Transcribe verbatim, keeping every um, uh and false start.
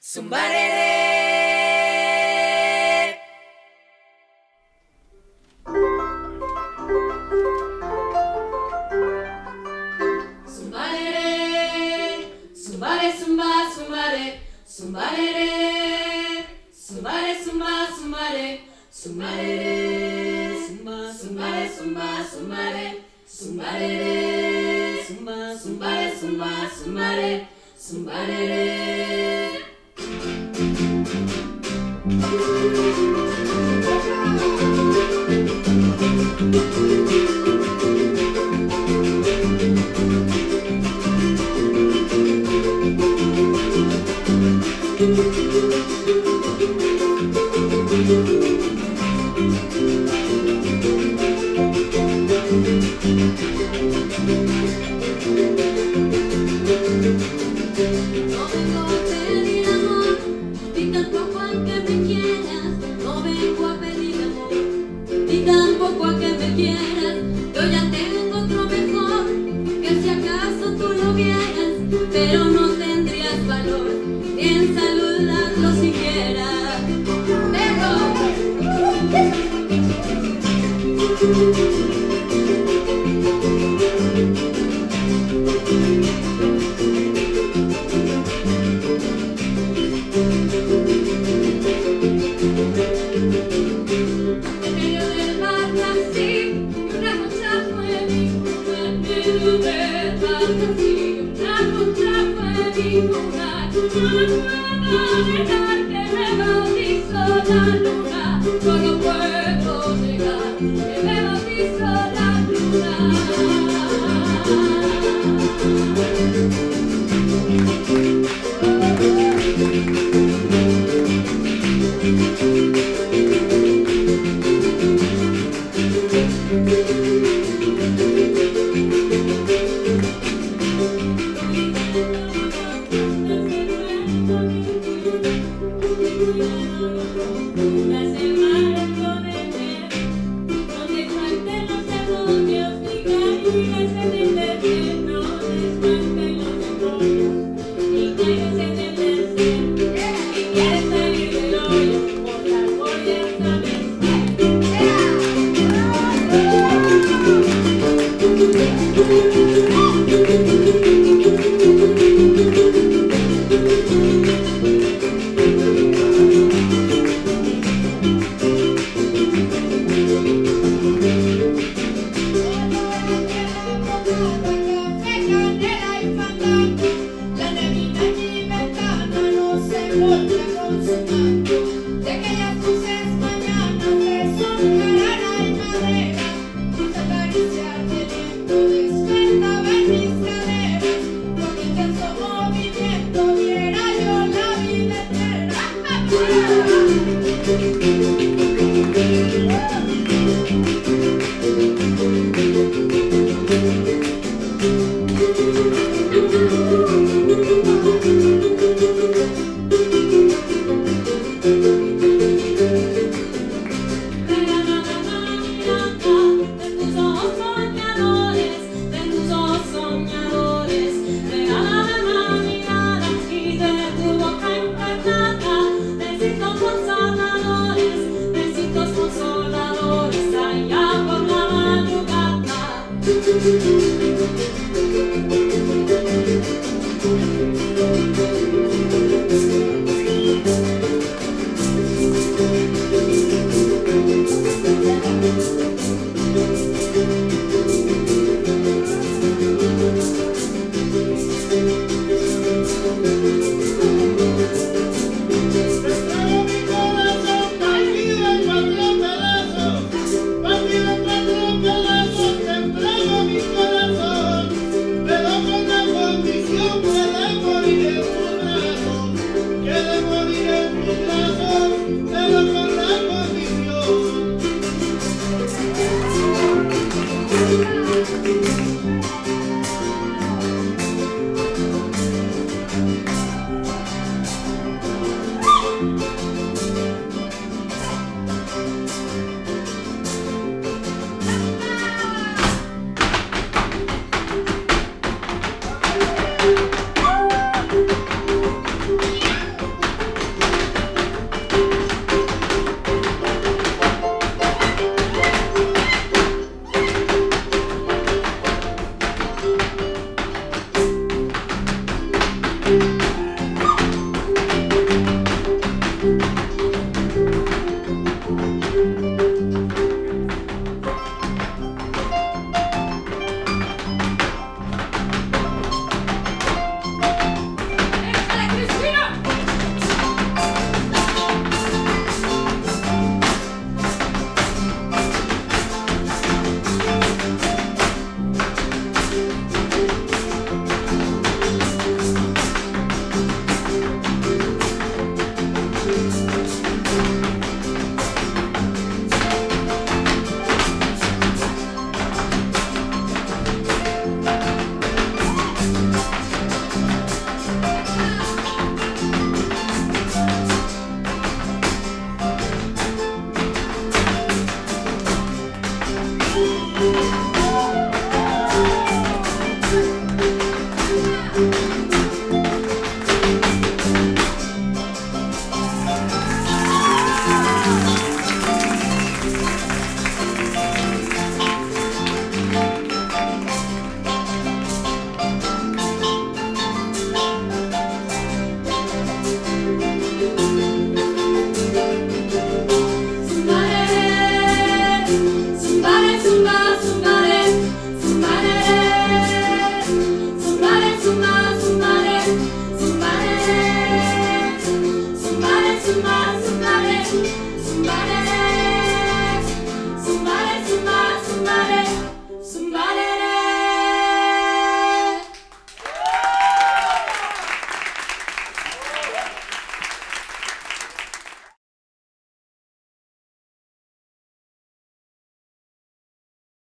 Zumbarere. Zumbarere, zumbare, zumba, zumbare, zumbarere, zumbare, zumba, zumbare, zumbarere, zumba, zumbare, zumba, zumbare, zumbarere, zumba, zumbare, zumba, zumbare, zumbarere. Tampoco a que me quieras, yo ya tengo otro mejor, que si acaso tú lo vieras, pero no tendrías valor ni en saludarlo siquiera. Solo puedo negar que me bautizó la luna. Una semana con enero, donde falten los demonios, ni caigas en el desierto, desfanten los demonios, ni caigas en el desierto, si quieres salir del hoyo, por la gloria sabes. La neblina en mi ventana no se vuelve a consumar.